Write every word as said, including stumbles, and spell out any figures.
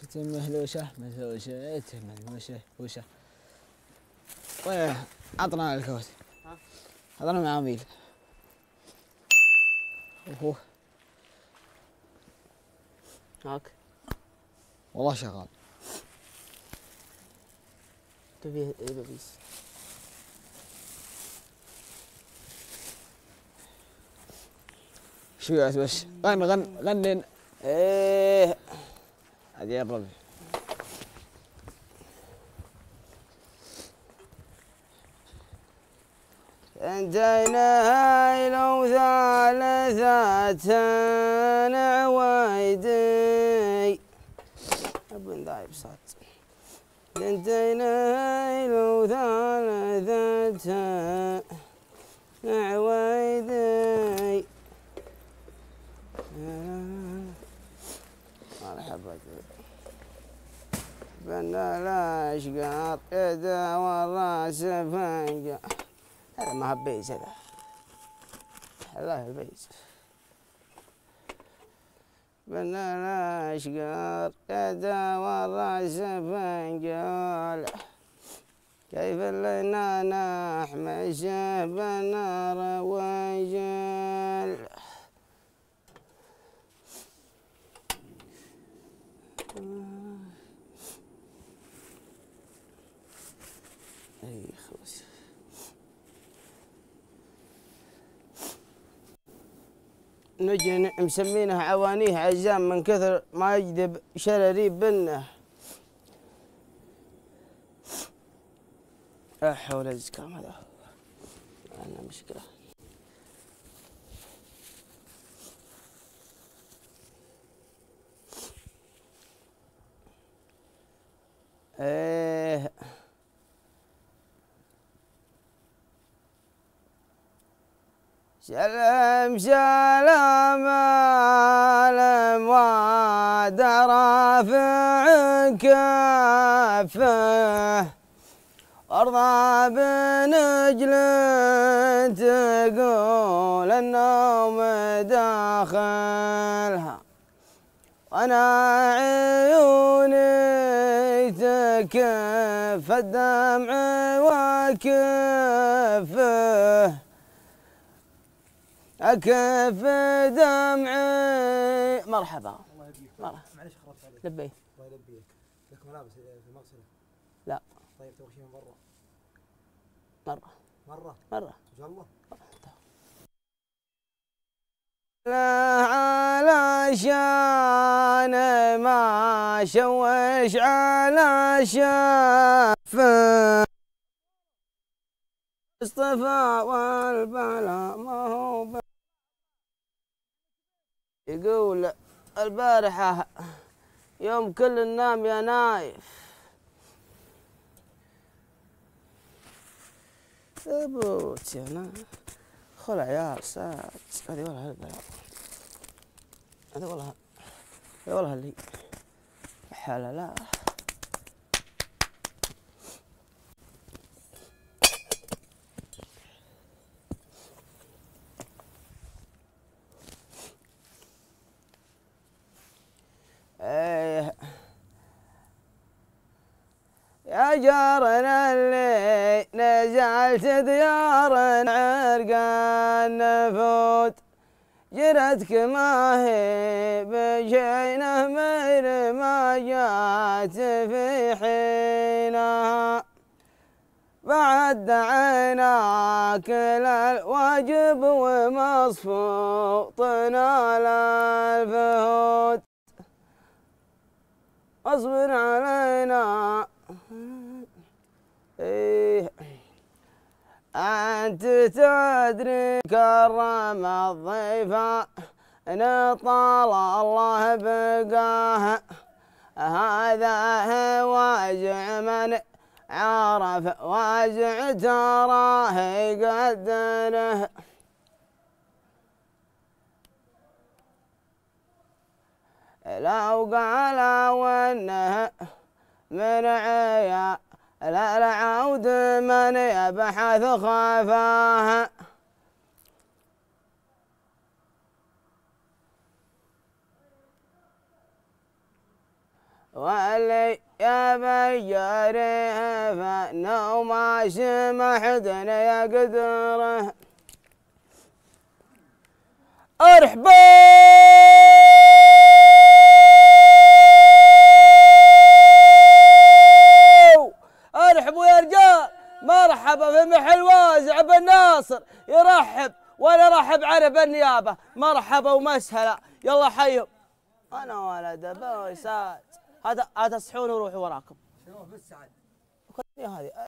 مهلوشة مهلوشة مهلوشة وشة. وين عطنا الكوت. ها؟ عطنا معاميل. اوه هاك والله شغال. تبي ايه ببيس؟ شو يا بس غن غن غن ايه اجرب. انتينا لو ثالثة عوايدي ابن ذايب صوت. انتينا لو ثالثة عوايدي مرحبا بنا الاشقاط اذا والراس فنجا. هذا ما هبيز هذا والله البيز. بنا الاشقاط اذا والراس فنجال كيف لنا نحمش بنا رواجل. اي خلاص نجي مسمينه عوانيه عزام من كثر ما يجذب شراريب بنه. لا حول الزكام هذا أنا مشكلة. ايه سلام سلام الامواد رافع كفه وارضى بنجل تقول النوم داخلها وانا عيوني تكف الدمع وكفه أكف دمعي. مرحبا. الله يبقيك. مرحبا. معلش خربت عليك. لبيك. الله يلبيك. لك ملابس في المغسلة؟ لا. طيب تبغى شيء من برا؟ مرة. مرة؟ مرة. إن شاء الله. لا علشان ما شوش على شافه اصطفى والبلا ما هو يقول البارحة يوم كل النام يا نايف ثبوت يا نايف. خل عيال سات هذه والله البلا هذا والله هذا والله اللي حالة لا ايه يا جارنا اللي نزلت ديارنا عرقان نفوت جرتك ما هي بشينه مير ما جات في حينها بعد عيناك للواجب ومصفوطنا للفهود اصبر علينا. إيه أنت تدري كرم الضيفة نطال الله بقاه هذا هو وازع من عرف وازع تراه يقدره لو قال وانه من عيا لا العود من يبحث خفاه واللي يا بياره فانه ما سمحتنا يا قدره ارحبوا ارحبوا يا رجال. مرحبا في محل وازع بن ناصر يرحب ولا رحب عرب النيابه. مرحبا ومسهلا يلا حيهم. انا ولد بوسات هذا هذا تصحون وروحوا وراكم. شنو بس سعد هذه